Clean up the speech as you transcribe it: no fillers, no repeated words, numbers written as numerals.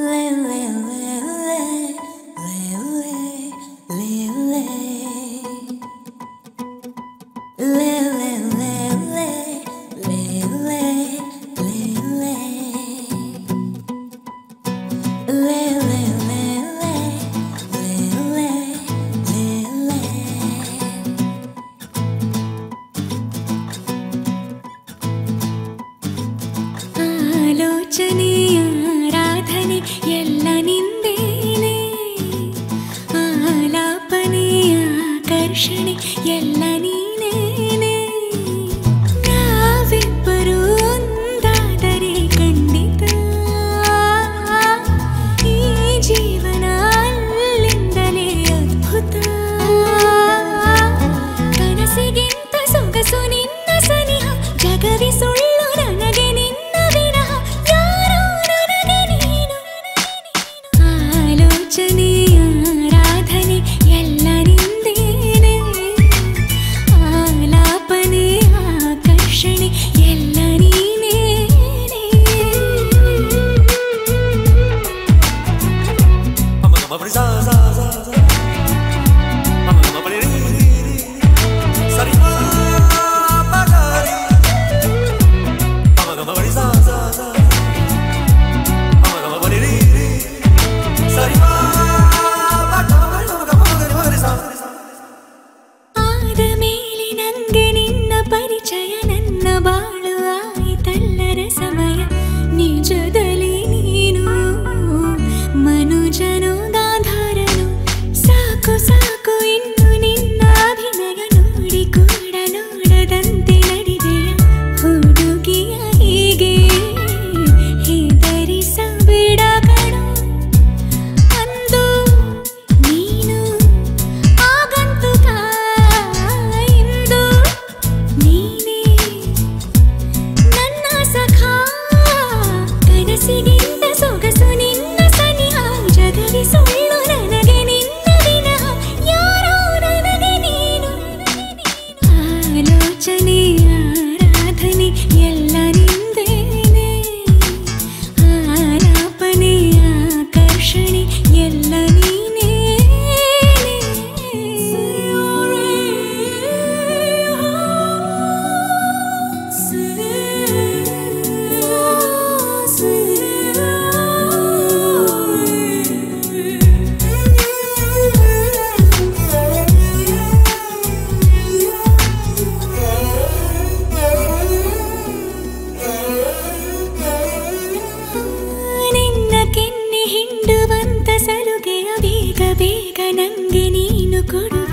ಆಲೋಚನೆಯ ರಾಧನೆ ಎಲ್ಲ ನಿಂದೇನೆ, ಆಲಾಪನೆಯ ಆಕರ್ಷಣೆ ಎಲ್ಲ ನೀನೇನೆ. ನಾವಿಬ್ಬರು ಒಂದಾದರೆ ಖಂಡಿತ ಈ ಜೀವನ ಅಲ್ಲಿಂದಲೇ ಅದ್ಭುತ. ಕನಸಿಗಿಂತ ಸೊಗಸು ನಿನ್ನ ಸನಿಹ, ಜಗವಿ ಸುಳ್ಳು ನನಗೆ ನಿನ್ನ ವಿನಃ, ಯಾರೋ ನನಗೆ ನೀನು. ಆಲೋಚನೆಯ ರಾಧನೆ ಎಲ್ಲ ನಿಂದೇನೆ, ಆಲಾಪನೆ ಆಕರ್ಷಣೆ ಎಲ್ಲ ನೀನೇನೆ. ಆದ ಮೇಲೆ ನಂಗೆ ನಿನ್ನ ಪರಿಚಯ, ನನ್ನ ಬಾಳು ಆಯಿತಲ್ಲರ ಸಮಯ. ನಿಜದಲ್ಲಿ ನೀನು ಮನುಜನೋ ಗಾಂಧಾರನು, ಸಾಕು ಸಾಕು ಇನ್ನು ನಿನ್ನ ಅಭಿನಯ. ನೋಡಿ ಕೂಡ ನೋಡದಂತೆ ನಡೆದೆಯ ಹುಡುಗಿಯ ಹೀಗೆ ಹೆದರಿಸಬೇಡ ಕಣೋ. ಅಂದು ನೀನು ಆಗಂತುಕ, ಇಂದು ನೀನೇ ನನ್ನ ಸಖ. ಕನಸಿಗಿಂತ ಸೊಗಸು ನಿನ್ನ ಸನಿಹ, ಜಗವಿ ಸುಳ್ಳು ನನಗೆ ನಿನ್ನ ವಿನಃ, ಯಾರೋ ನನಗೆ ನೀನು. ಆಲೋಚನೆಯ ರಾಧನೆ ಎಲ್ಲ ನಿಂದೇನೆ, ಆಲಾಪನೆ ಆಕರ್ಷಣೆ ಎಲ್ಲ ನೀನೇನೆ. ನಿನ್ನ ಕೆನ್ನೆ ಹಿಂಡುವಂತ ಸಲುಗೆಯ ಬೇಗ ಬೇಗ ನಂಗೆ ನೀನು ಕೊಡು.